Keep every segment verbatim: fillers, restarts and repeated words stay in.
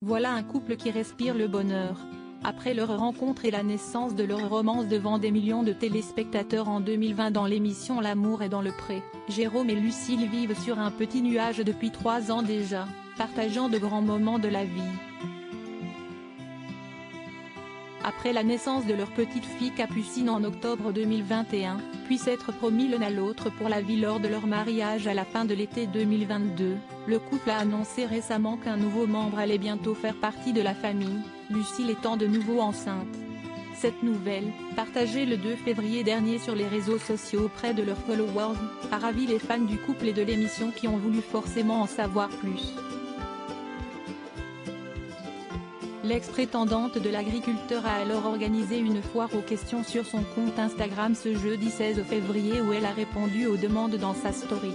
Voilà un couple qui respire le bonheur. Après leur rencontre et la naissance de leur romance devant des millions de téléspectateurs en deux mille vingt dans l'émission L'amour est dans le pré, Jérôme et Lucille vivent sur un petit nuage depuis trois ans déjà, partageant de grands moments de la vie. Après la naissance de leur petite fille Capucine en octobre deux mille vingt et un, puis s'être promis l'un à l'autre pour la vie lors de leur mariage à la fin de l'été deux mille vingt-deux, le couple a annoncé récemment qu'un nouveau membre allait bientôt faire partie de la famille, Lucille étant de nouveau enceinte. Cette nouvelle, partagée le deux février dernier sur les réseaux sociaux auprès de leurs followers, a ravi les fans du couple et de l'émission qui ont voulu forcément en savoir plus. L'ex-prétendante de l'agriculteur a alors organisé une foire aux questions sur son compte Instagram ce jeudi seize février où elle a répondu aux demandes dans sa story.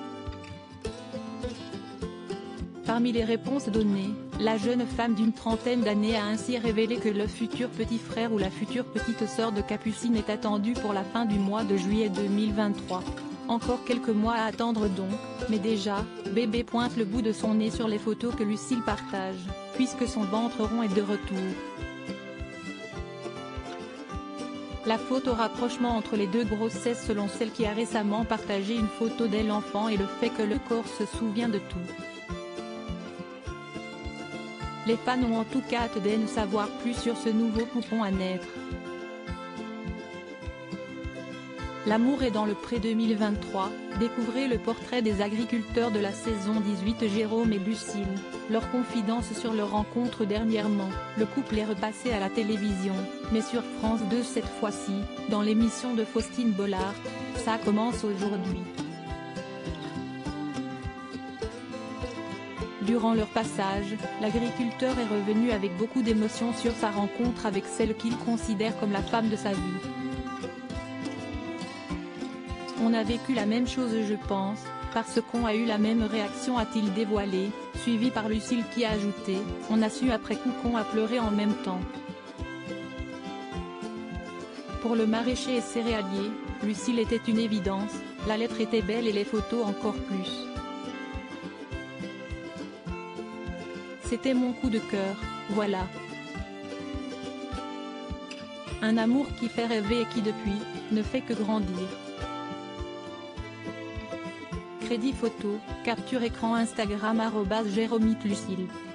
Parmi les réponses données, la jeune femme d'une trentaine d'années a ainsi révélé que le futur petit frère ou la future petite sœur de Capucine est attendu pour la fin du mois de juillet deux mille vingt-trois. Encore quelques mois à attendre donc, mais déjà, bébé pointe le bout de son nez sur les photos que Lucille partage, puisque son ventre rond est de retour. La photo rapprochement entre les deux grossesses selon celle qui a récemment partagé une photo d'elle enfant et le fait que le corps se souvient de tout. Les fans ont en tout cas hâte d'en savoir plus sur ce nouveau poupon à naître. L'amour est dans le pré deux mille vingt-trois, découvrez le portrait des agriculteurs de la saison dix-huit Jérôme et Lucille, leur confidence sur leur rencontre dernièrement. Le couple est repassé à la télévision, mais sur France deux cette fois-ci, dans l'émission de Faustine Bollard, Ça commence aujourd'hui. Durant leur passage, l'agriculteur est revenu avec beaucoup d'émotion sur sa rencontre avec celle qu'il considère comme la femme de sa vie. On a vécu la même chose je pense, parce qu'on a eu la même réaction a-t-il dévoilé, suivi par Lucille qui a ajouté, on a su après coup qu'on a pleuré en même temps. Pour le maraîcher et céréalier, Lucille était une évidence, la lettre était belle et les photos encore plus. C'était mon coup de cœur, voilà. Un amour qui fait rêver et qui depuis, ne fait que grandir. Crédit photo, capture écran Instagram arobase Jérôme Lucille.